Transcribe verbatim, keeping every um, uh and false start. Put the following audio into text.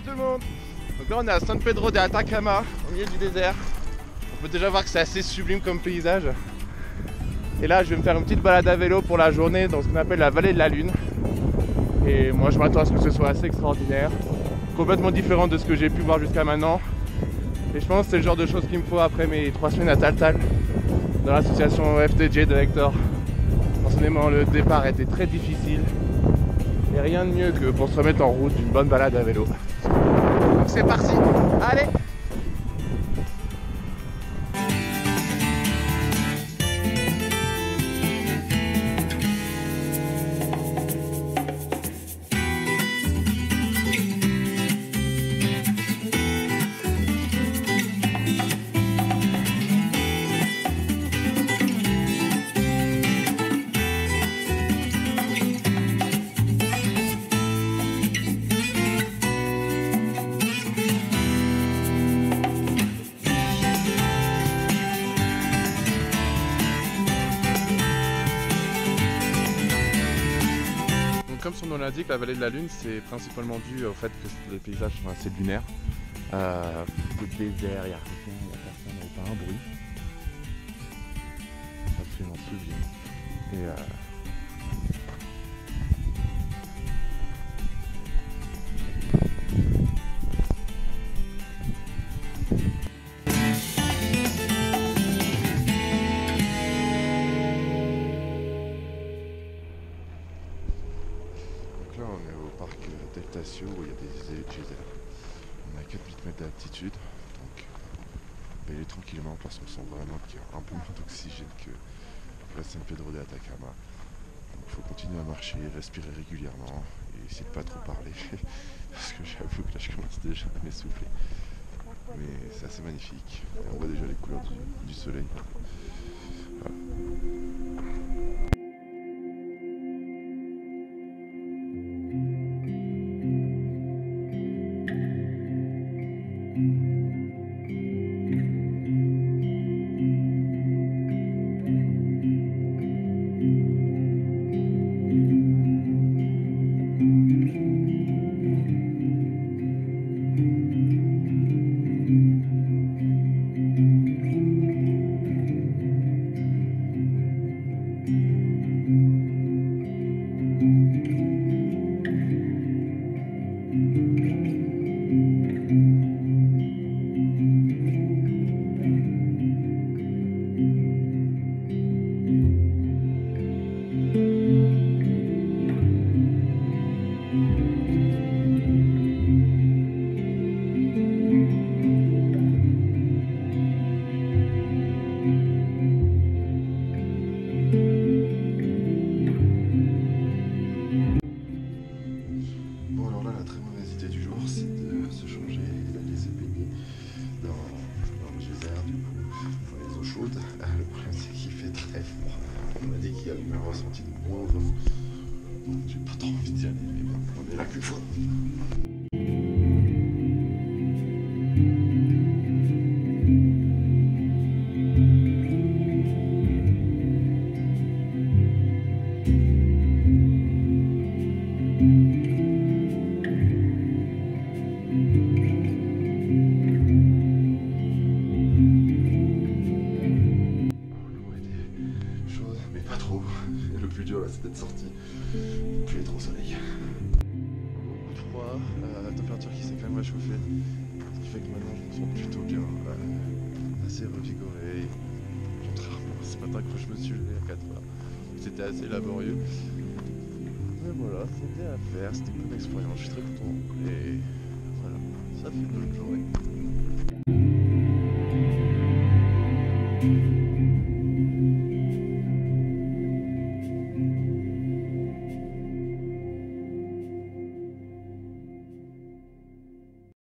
tout le monde. Donc là on est à San Pedro de Atacama, au milieu du désert. On peut déjà voir que c'est assez sublime comme paysage. Et là je vais me faire une petite balade à vélo pour la journée dans ce qu'on appelle la vallée de la lune. Et moi je m'attends à ce que ce soit assez extraordinaire, complètement différent de ce que j'ai pu voir jusqu'à maintenant. Et je pense que c'est le genre de choses qu'il me faut après mes trois semaines à Taltal dans l'association F T J de Hector. Personnellement le départ était très difficile et rien de mieux que pour se remettre en route d'une bonne balade à vélo. Donc c'est parti, allez! Comme son nom l'indique, la vallée de la lune, c'est principalement dû au fait que les paysages sont assez lunaires. Euh, le désert, il n'y a rien, il n'y a personne, il n'y a pas un bruit. C'est absolument sublime. Et euh... là on est au parc Deltasio où il y a des îles geysers. On a quatre mètres d'altitude, donc on peut y aller tranquillement parce qu'on sent vraiment qu'il y a un peu moins d'oxygène que la San Pedro de Atacama. Donc il faut continuer à marcher, respirer régulièrement et essayer de pas trop parler parce que j'avoue que là je commence déjà à m'essouffler. Mais c'est assez magnifique, et on voit déjà les couleurs du, du soleil. Voilà. Le problème c'est qu'il fait très froid. On m'a dit qu'il y avait un ressenti de moins vingt. Donc j'ai pas trop envie d'y aller, mais bon, on est là qu'une fois. Le plus dur là c'est d'être sorti, puis être au soleil. Beaucoup de froid, euh, la température qui s'est quand même réchauffée, ce qui fait que maintenant je me sens plutôt bien, euh, assez revigoré. Contrairement à ce matin quand je me suis levé à quatre heures, c'était assez laborieux. Mais voilà, c'était à faire, c'était une bonne expérience, je suis très content. Et voilà, ça fait une bonne journée.